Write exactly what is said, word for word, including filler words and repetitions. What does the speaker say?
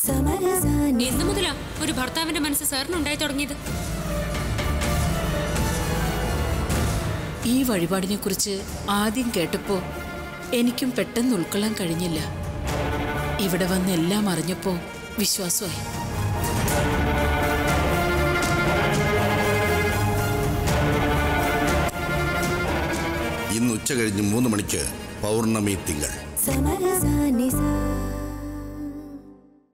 എന്ന് മുതലാ ഒരു ഭർത്താവിന്റെ മനസ്സ് സാറിനുണ്ടായി തുടങ്ങിയത്? ഈ വഴിപാടിനെ കുറിച്ച് ആദ്യം കേട്ടപ്പോ എനിക്കും പെട്ടെന്ന് ഉൾക്കൊള്ളാൻ കഴിഞ്ഞില്ല. ഇവിടെ വന്ന് എല്ലാം അറിഞ്ഞപ്പോ വിശ്വാസമായി. ഇന്ന് ഉച്ച കഴിഞ്ഞ് മൂന്ന് മണിക്ക് പൗർണമി തിങ്കൾ.